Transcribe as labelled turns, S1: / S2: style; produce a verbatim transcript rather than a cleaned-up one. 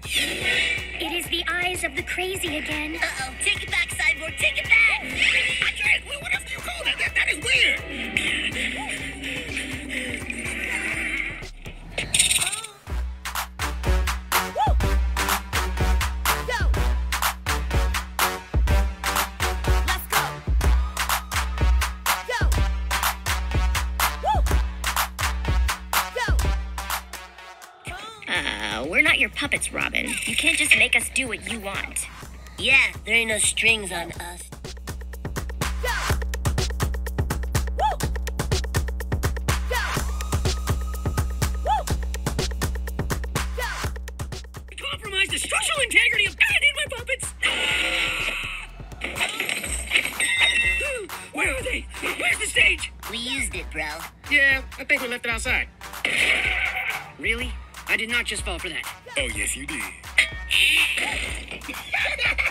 S1: It is the eyes of the crazy again.
S2: Uh-oh. Take it back, Cyborg. Take it back.
S3: I can't. What else do you call that? That, that is weird.
S1: Uh, we're not your puppets, Robin. You can't just make us do what you want.
S2: Yeah, there ain't no strings on us.
S3: Compromise the structural integrity of I need my puppets. Where are they? Where's the stage?
S2: We used it, bro.
S3: Yeah, I think we left it outside. Really? I did not just fall for that. Oh, yes, you did.